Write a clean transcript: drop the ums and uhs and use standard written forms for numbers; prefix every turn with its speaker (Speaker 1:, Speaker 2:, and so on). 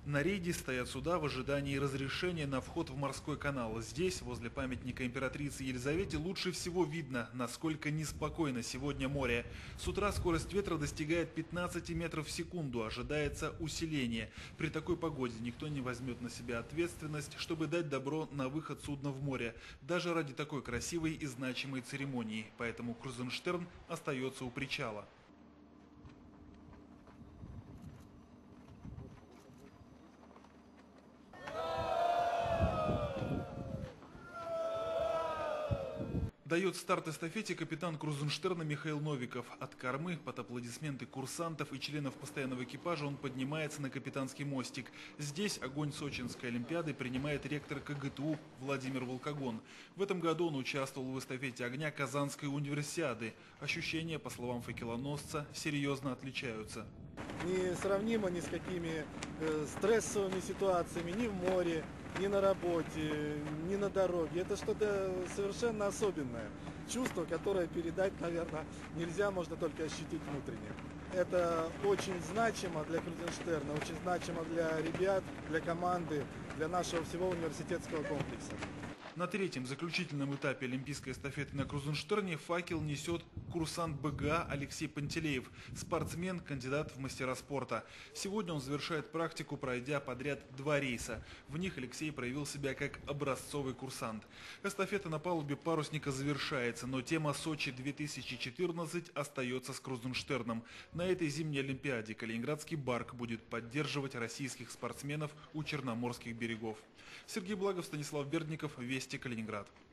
Speaker 1: На рейде стоят суда в ожидании разрешения на вход в морской канал. Здесь, возле памятника императрице Елизавете, лучше всего видно, насколько неспокойно сегодня море. С утра скорость ветра достигает 15 метров в секунду, ожидается усиление. При такой погоде никто не возьмет на себя ответственность, чтобы дать добро на выход судна в море, даже ради такой красивой и значимой церемонии. Поэтому Крузенштерн остается у причала. Дает старт эстафете капитан Крузенштерна Михаил Новиков. От кормы под аплодисменты курсантов и членов постоянного экипажа он поднимается на капитанский мостик. Здесь огонь Сочинской олимпиады принимает ректор КГТУ Владимир Волкогон. В этом году он участвовал в эстафете огня Казанской универсиады. Ощущения, по словам факелоносца, серьезно отличаются.
Speaker 2: Несравнимо ни с какими стрессовыми ситуациями ни в море, ни на работе, ни на дороге. Это что-то совершенно особенное. Чувство, которое передать, наверное, нельзя, можно только ощутить внутренне. Это очень значимо для Крузенштерна, очень значимо для ребят, для команды, для нашего всего университетского комплекса.
Speaker 1: На третьем заключительном этапе олимпийской эстафеты на Крузенштерне факел несет курсант БГА Алексей Пантелеев, спортсмен, кандидат в мастера спорта. Сегодня он завершает практику, пройдя подряд 2 рейса. В них Алексей проявил себя как образцовый курсант. Эстафета на палубе парусника завершается, но тема Сочи-2014 остается с Крузенштерном. На этой зимней олимпиаде калининградский барк будет поддерживать российских спортсменов у черноморских берегов. Сергей Благов, Станислав Бердников, Вести, Калининград.